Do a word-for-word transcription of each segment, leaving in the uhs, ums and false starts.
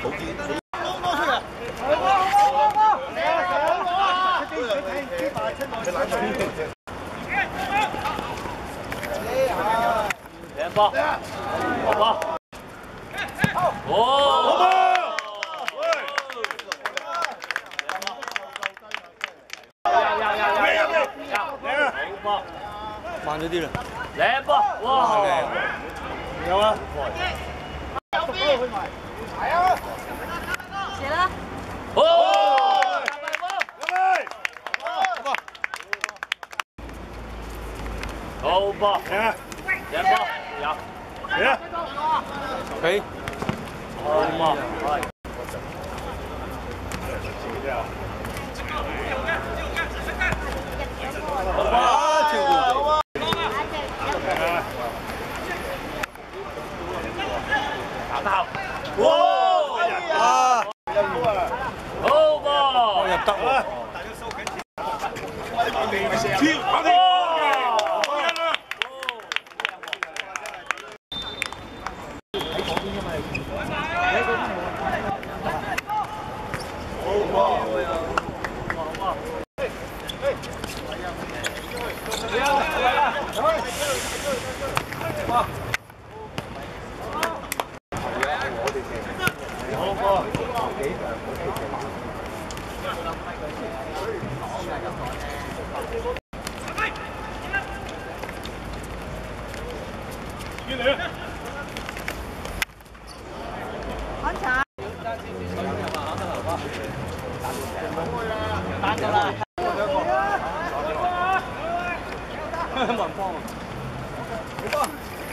连包，好包，哦，呀呀呀呀呀呀！好包， 慢咗啲啦。 連包，哇！有啊。 右邊。係啊。射啦！ 哦！好包，連包，有。 可以。 好包， 啊，跳過。 打得好。哇！ 啊！ 好波！ 入得喎。 觀察。單咗啦。冇人幫啊！你幫。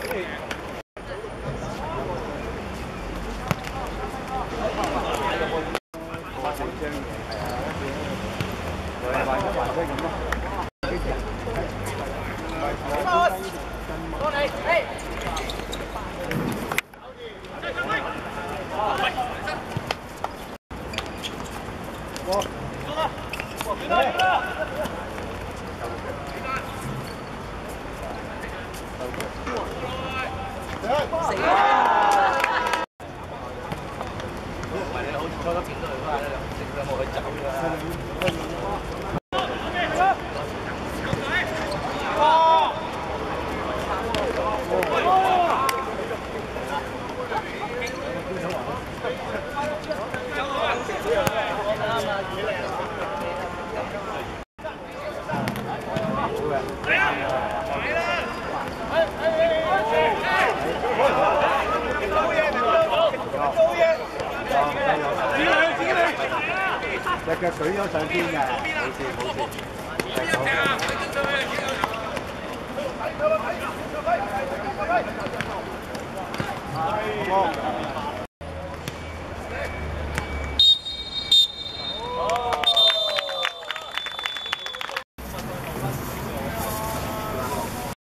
死啦！唔係你好似開個片都嚟翻咧，你有冇去走㗎？ 隻腳舉咗上天嘅，冇事冇事。好。